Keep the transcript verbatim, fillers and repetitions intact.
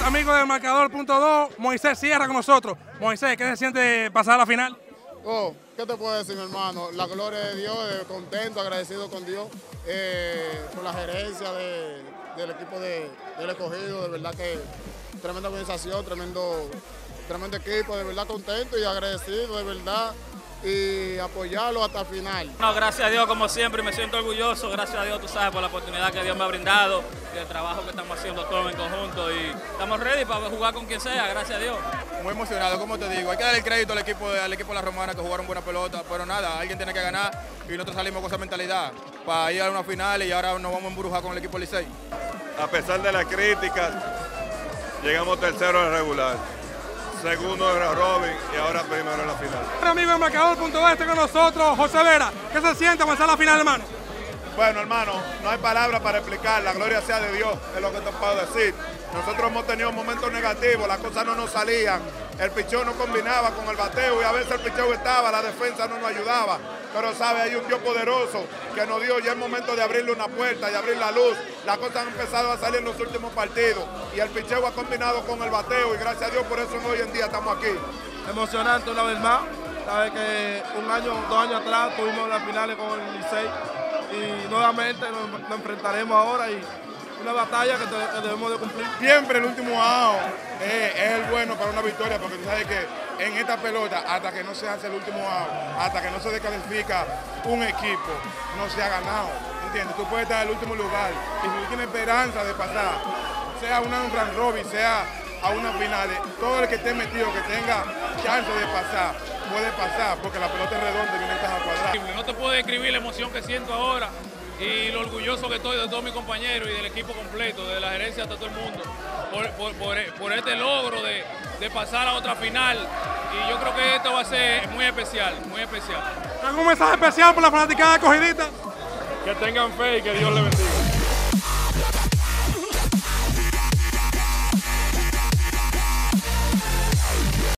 amigo del marcador punto dos, Moisés Sierra con nosotros. Moisés, ¿qué se siente pasar a la final? Oh, ¿qué te puedo decir, mi hermano? La gloria de Dios, eh, contento, agradecido con Dios, eh, por la gerencia de, del equipo de, del escogido, de verdad que tremenda organización, tremendo, tremendo equipo, de verdad contento y agradecido, de verdad, y apoyarlo hasta el final. No, gracias a Dios, como siempre, me siento orgulloso, gracias a Dios, tú sabes, por la oportunidad que Dios me ha brindado y el trabajo que estamos haciendo todos en conjunto y estamos ready para jugar con quien sea, gracias a Dios. Muy emocionado, como te digo, hay que darle el crédito al equipo, de, al equipo de la Romana que jugaron buena pelota, pero nada, alguien tiene que ganar y nosotros salimos con esa mentalidad para ir a una final y ahora nos vamos a embrujar con el equipo Licey. A pesar de las críticas, llegamos tercero en regular. Segundo era Robin y ahora primero en la final. Un amigo del marcador punto dos está con nosotros, José Vera. ¿Qué se siente avanzar a la final, hermano? Bueno, hermano, no hay palabras para explicar, la gloria sea de Dios, es lo que te puedo decir. Nosotros hemos tenido momentos negativos, las cosas no nos salían, el picheo no combinaba con el bateo y a veces el picheo estaba, la defensa no nos ayudaba. Pero sabe, hay un Dios poderoso que nos dio ya el momento de abrirle una puerta y abrir la luz. Las cosas han empezado a salir en los últimos partidos y el picheo ha combinado con el bateo y gracias a Dios por eso hoy en día estamos aquí. Emocionante una vez más, sabes que un año, dos años atrás tuvimos las finales con el Licey y nuevamente nos, nos enfrentaremos ahora y una batalla que, te, que debemos de cumplir. Siempre el último out eh, es el bueno para una victoria porque tú sabes que en esta pelota, hasta que no se hace el último out, hasta que no se descalifica un equipo, no se ha ganado, ¿entiendes? Tú puedes estar en el último lugar y si tú tienes esperanza de pasar, sea una un round robin, sea a una final, todo el que esté metido, que tenga chance de pasar, puede pasar porque la pelota es redonda y no es caja cuadrada. No te puedo describir la emoción que siento ahora y lo orgulloso que estoy de todos mis compañeros y del equipo completo, de la gerencia hasta todo el mundo, por, por, por, por este logro de, de pasar a otra final. Y yo creo que esto va a ser muy especial, muy especial. ¿Algún mensaje especial por la fanaticada escogidita? Que tengan fe y que Dios les bendiga.